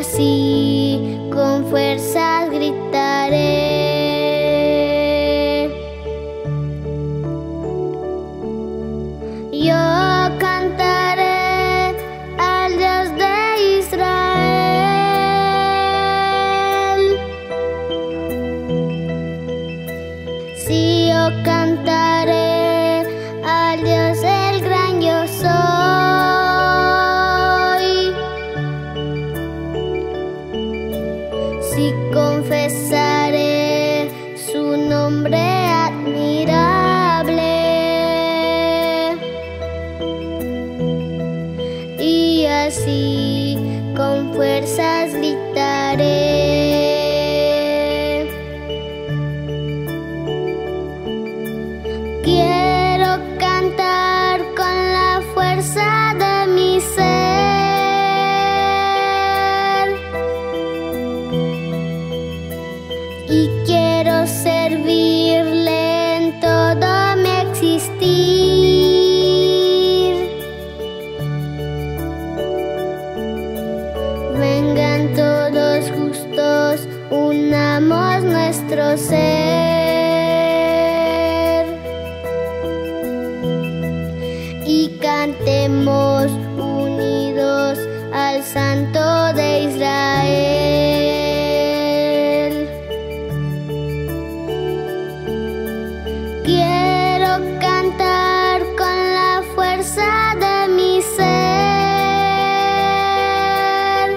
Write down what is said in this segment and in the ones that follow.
así con fuerzas gritaré. Yo cantaré al Dios de Israel. Sí, yo cantaré al Dios el gran yo soy. Sí, confesaré su nombre admirable. Y así con fuerzas gritaré. Quiero cantar con la fuerza de mi ser. Y quiero servirle en todo mi existir. Vengan todos justos, unamos nuestro ser y cantemos unidos al Santo de Israel. Quiero cantar con la fuerza de mi ser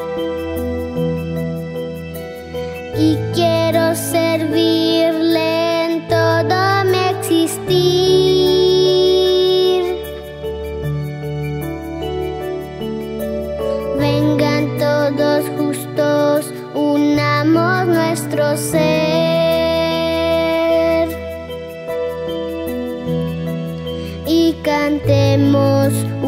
y quiero servirle en todo mi existir. Vengan todos justos, unamos nuestro ser y cantemos